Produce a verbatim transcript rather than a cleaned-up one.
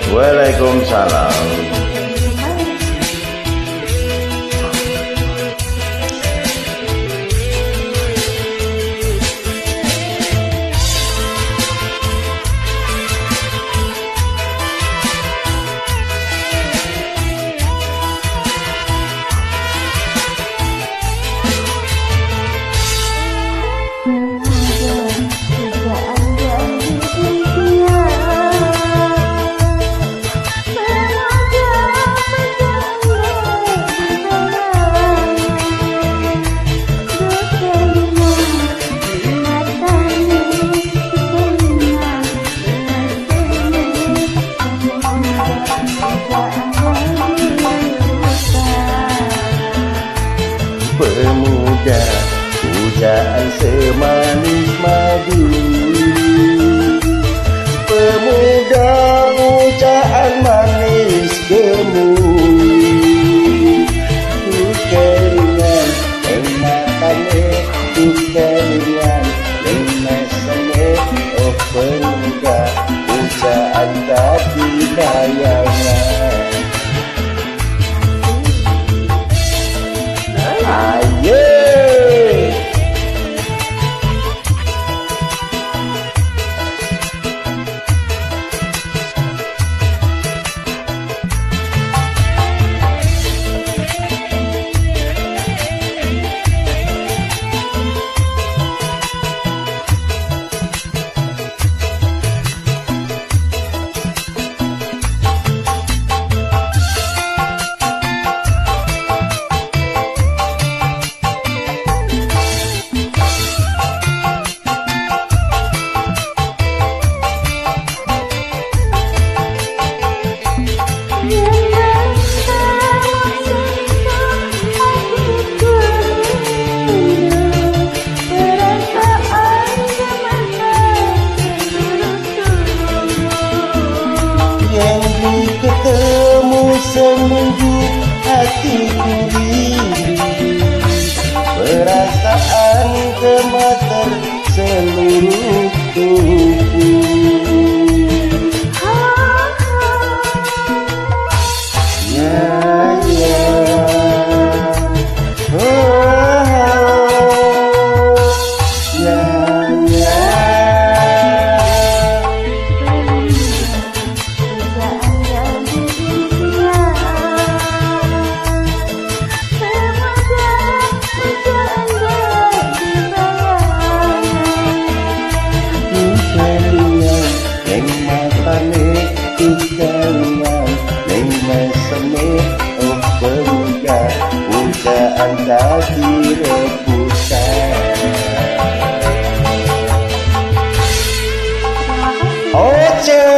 Waalaikumsalam. Pemuda, pujaan semanis madu. Pemuda, pujaan manis gemui. Ku keringan, ematane, ku keringan, lemasane. Oh pemuda, pujaan tapi bayangan. Ketemu seminggu hatiku rindu, perasaan gemeter seluruh tubuh. Ya ya, oh, ya ya. Anda direbutan. Oh,